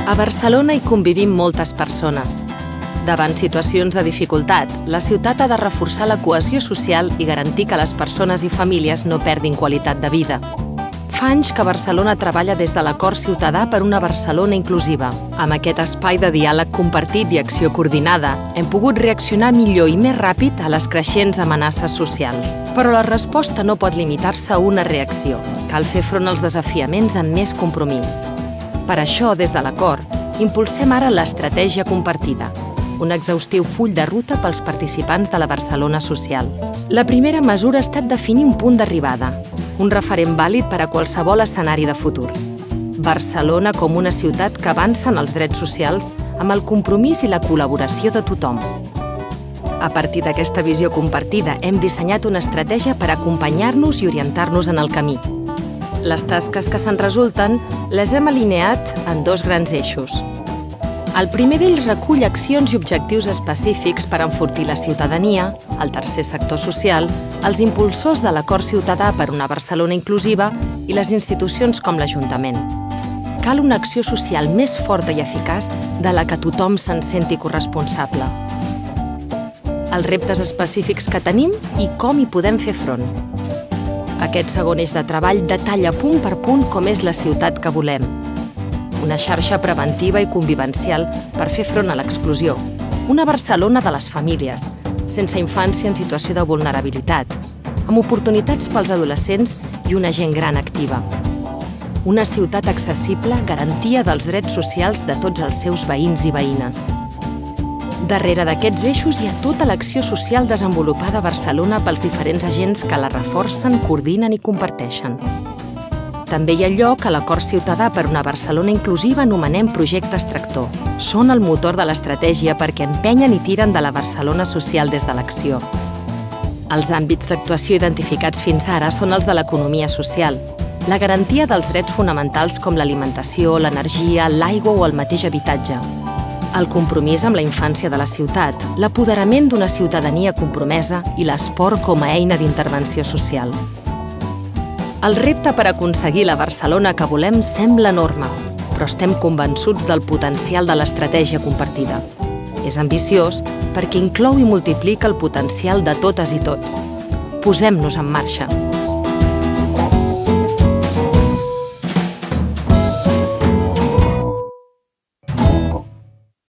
A Barcelona hi convivim moltes persones. Davant situacions de dificultat, la ciutat ha de reforçar la cohesió social i garantir que les persones i famílies no perdin qualitat de vida. Fa anys que Barcelona treballa des de l'Acord Ciutadà per una Barcelona inclusiva. Amb aquest espai de diàleg compartit i acció coordinada, hem pogut reaccionar millor i més ràpid a les creixents amenaces socials. Però la resposta no pot limitar-se a una reacció. Cal fer front als desafiaments amb més compromís. Per això, des de l'Acord, impulsem ara l'Estratègia Compartida, un exhaustiu full de ruta pels participants de la Barcelona social. La primera mesura ha estat definir un punt d'arribada, un referent vàlid per a qualsevol escenari de futur. Barcelona com una ciutat que avança en els drets socials amb el compromís i la col·laboració de tothom. A partir d'aquesta visió compartida, hem dissenyat una estratègia per acompanyar-nos i orientar-nos en el camí. Les tasques que se'n resulten les hem alineat en dos grans eixos. El primer d'ells recull accions i objectius específics per enfortir la ciutadania, el tercer sector social, els impulsors de l'Acord Ciutadà per una Barcelona inclusiva i les institucions com l'Ajuntament. Cal una acció social més forta i eficaç de la que tothom se'n senti corresponsable. Els reptes específics que tenim i com hi podem fer front. Aquest segon eix de treball detalla punt per punt com és la ciutat que volem. Una xarxa preventiva i convivencial per fer front a l'exclusió. Una Barcelona de les famílies, sense infància en situació de vulnerabilitat, amb oportunitats pels adolescents i una gent gran activa. Una ciutat accessible, garantia dels drets socials de tots els seus veïns i veïnes. Darrere d'aquests eixos hi ha tota l'acció social desenvolupada a Barcelona pels diferents agents que la reforcen, coordinen i comparteixen. També hi ha allò que a l'Acord Ciutadà per una Barcelona inclusiva anomenem projectes tractor. Són el motor de l'estratègia perquè empenyen i tiren de la Barcelona social des de l'acció. Els àmbits d'actuació identificats fins ara són els de l'economia social, la garantia dels drets fonamentals com l'alimentació, l'energia, l'aigua o el mateix habitatge, el compromís amb la infància de la ciutat, l'apoderament d'una ciutadania compromesa i l'esport com a eina d'intervenció social. El repte per aconseguir la Barcelona que volem sembla enorme, però estem convençuts del potencial de l'estratègia compartida. És ambiciós perquè inclou i multiplica el potencial de totes i tots. Posem-nos en marxa.